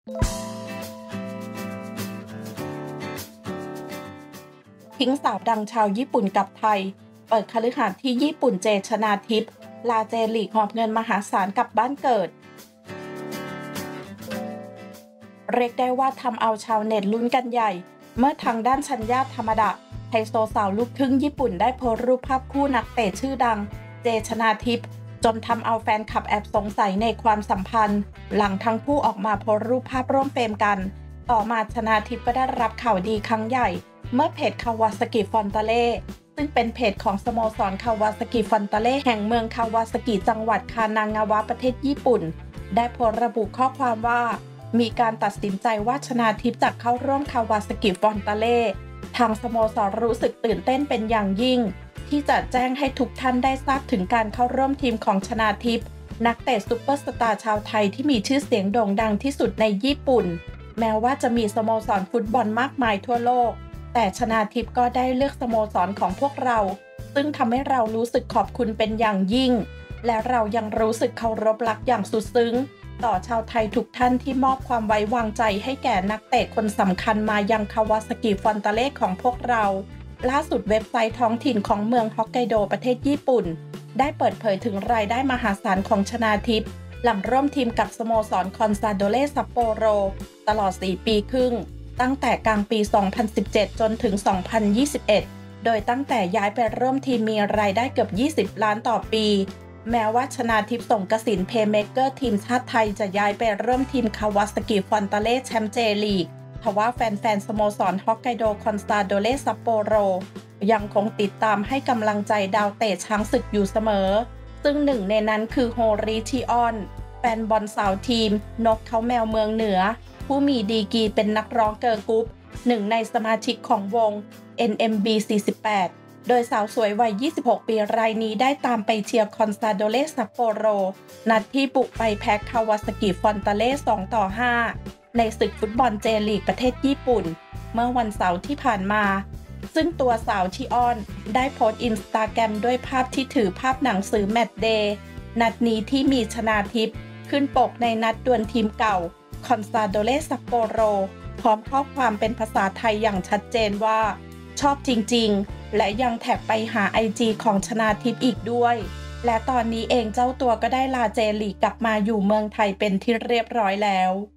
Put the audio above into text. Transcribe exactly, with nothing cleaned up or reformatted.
ทิ้งสาวดังชาวญี่ปุ่นกับไทยเปิดคฤหาสน์ที่ญี่ปุ่นเจชนาทิพย์ลาเจลีกหอบเงินมหาศาลกลับบ้านเกิดเรียกได้ว่าทำเอาชาวเน็ตลุ้นกันใหญ่เมื่อทางด้านชัญญาธรรมดะไฮโซสาวลูกครึ่งญี่ปุ่นได้โพสต์รูปภาพคู่นักเตะชื่อดังเจชนาทิพย์จนทำเอาแฟนคลับแอบสงสัยในความสัมพันธ์หลังทั้งคู่ออกมาโพสต์รูปภาพร่วมเฟรมกันต่อมาชนาทิพย์ก็ได้รับข่าวดีครั้งใหญ่เมื่อเพจคาวาซากิฟอนตาเล่ซึ่งเป็นเพจของสโมสรคาวาซากิฟอนตาเล่แห่งเมืองคาวาซากิจังหวัดคานางาวะประเทศญี่ปุ่นได้โพสต์ระบุข้อความว่ามีการตัดสินใจว่าชนาทิพย์จะเข้าร่วมคาวาซากิฟอนตาเล่ทางสโมสรรู้สึกตื่นเต้นเป็นอย่างยิ่งที่จะแจ้งให้ทุกท่านได้ทราบถึงการเข้าร่วมทีมของชนาทิพย์นักเตะซุปเปอร์สตาร์ชาวไทยที่มีชื่อเสียงโด่งดังที่สุดในญี่ปุ่นแม้ว่าจะมีสโมสรฟุตบอลมากมายทั่วโลกแต่ชนาทิพย์ก็ได้เลือกสโมสรของพวกเราซึ่งทำให้เรารู้สึกขอบคุณเป็นอย่างยิ่งและเรายังรู้สึกเคารพรักอย่างสุดซึ้งต่อชาวไทยทุกท่านที่มอบความไว้วางใจให้แก่นักเตะคนสำคัญมายังคาวาซากิฟอนตาเล่ของพวกเราล่าสุดเว็บไซต์ท้องถิ่นของเมืองฮอกไกโดประเทศญี่ปุ่นได้เปิดเผยถึงรายได้มหาศาลของชนาทิพย์หลังร่วมทีมกับสโมสรคอนซาโดเล่ซัปโปโรตลอดสี่ปีครึ่งตั้งแต่กลางปีสองพันสิบเจ็ดจนถึงสองพันยี่สิบเอ็ดโดยตั้งแต่ย้ายไปร่วมทีมมีรายได้เกือบยี่สิบล้านต่อปีแม้ว่าชนาทิพย์สงกสินเพย์เมกเกอร์ทีมชาติไทยจะย้ายไปร่วมทีมคาวาซากิฟอนตาเล่แชมป์เจลีกทว่าแฟนๆสโมสรฮอกไกโดคอนซาโดเล่ซัปโปโรยังคงติดตามให้กำลังใจดาวเตะช้างศึกอยู่เสมอซึ่งหนึ่งในนั้นคือโฮริชิออนแฟนบอลสาวทีมนกเขาแมวเมืองเหนือผู้มีดีกรีเป็นนักร้องเกิร์ลกรุ๊ปหนึ่งในสมาชิกของวง เอ็น เอ็ม บี สี่สิบแปด โดยสาวสวยวัยยี่สิบหกปีรายนี้ได้ตามไปเชียร์คอนซาโดเล่ซัปโปโรนัดที่บุกไปแพ้คาวาซากิฟอนตาเล่สองต่อห้าในศึกฟุตบอลเจลีกประเทศญี่ปุ่นเมื่อวันเสาร์ที่ผ่านมาซึ่งตัวสาวชิออนได้โพสต์อินสตาแกรมด้วยภาพที่ถือภาพหนังสือแมตช์เดย์นัดนี้ที่มีชนาทิพย์ขึ้นปกในนัดดวลทีมเก่าคอนซาโดเล่ซัปโปโรพร้อมข้อความเป็นภาษาไทยอย่างชัดเจนว่าชอบจริงๆและยังแท็กไปหา ไอ จี ของชนาทิพย์อีกด้วยและตอนนี้เองเจ้าตัวก็ได้ลาเจลีกกลับมาอยู่เมืองไทยเป็นที่เรียบร้อยแล้ว